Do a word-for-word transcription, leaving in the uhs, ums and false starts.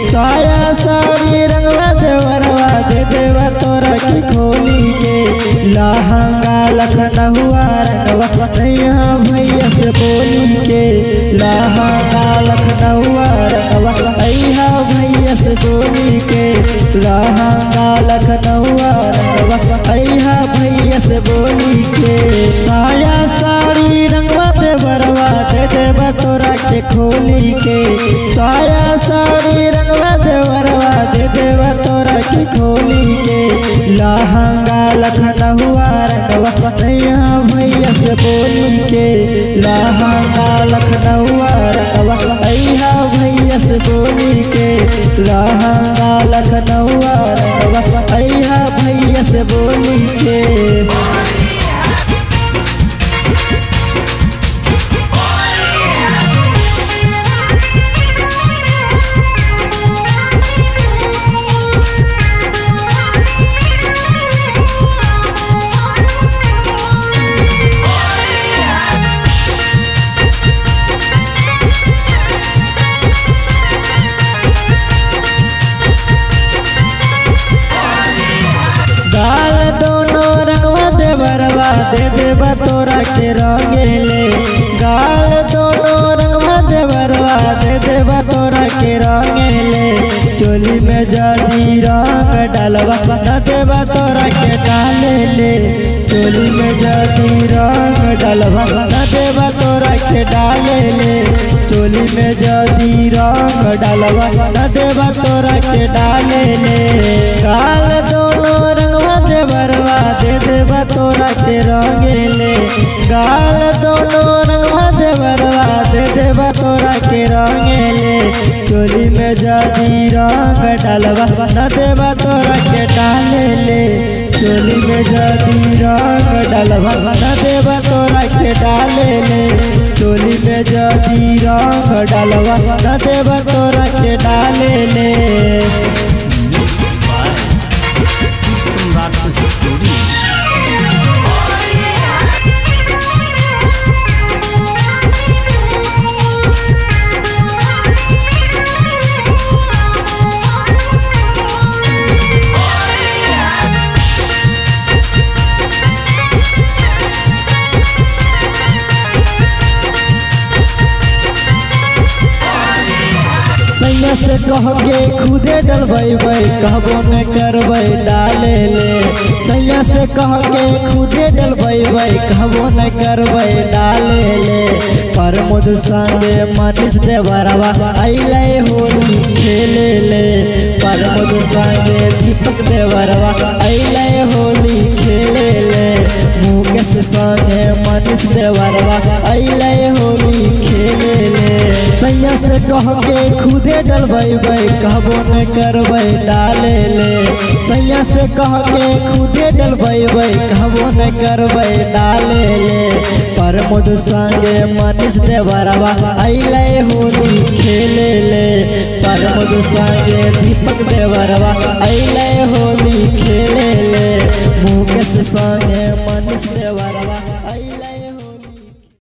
साया साड़ी रंगवा देवरवा दे देवा तोरा के खोली के लहंगा लखनऊआ रंगवा नैया भैया से बोली के लहंगा लखनऊआ रंगवा नैया भैया से बोली के लहंगा लखनऊआ रंगवा नैया भैया से बोली के साया साड़ी रंगवा देवरवा दे देवा तोरा के खोली के साया साड़ी रंगवा देवरवा दे देवा तोरा के खोली के लहंगा लखनऊआ रंगवा नैया भैया से बोली के लहंगा लखनऊआ रंगवा नैया भैया से बोली के लहंगा लखनऊआ रंगवा नैया भैया से बोली के गाल दोनों रंगवा देवरवा दे देवा तोरा के रंगेले गाल दोनों रंगवा देवरवा दे देवा तोरा के रंगेले चोली में जदी रंग डालवा न देवा तोरा के डालेले चोली में जदी रंग डालवा न देवा तोरा के डालेले चोली में जदी रंग डालवा न देवा तोरा के डालेले गाल दोनों रंगवा देवरवा दे देवा तोरा के रंगेले गाल दोनों रंगवा देवरवा दे देवा तोरा के रंगेले चोली में जदी रंग डालवा न देवा तोरा के डालेले चोली में जदी रंग डालवा न देवा तोरा के डालेले चोली में जदी रंग डालवा न देवा तोरा के डालेले सैया से कह के खुदे डलबै कहबो न करबै डाले ले सैया से कह के खुदे डलबै कहबो न करबै डाले ले प्रमोद संगे मनीष देवरवा अइले होली खेले ले प्रमोद संगे दीपक देवरवा अइले होली खेले ले मुकेश संगे मनीष देवरवा अइले होली खेले ले सैया से कह के खुदे डलबै कहबो न करबै डाले ले सैया से कह के खुदे डलबै कहबो न करबै डाले ले प्रमोद संगे मनीष देवरवा अइले होली खेले ले प्रमोद संगे दीपक देवरवा अइले होली खेले ले मुकेश संगे मनीष देवरवा अइले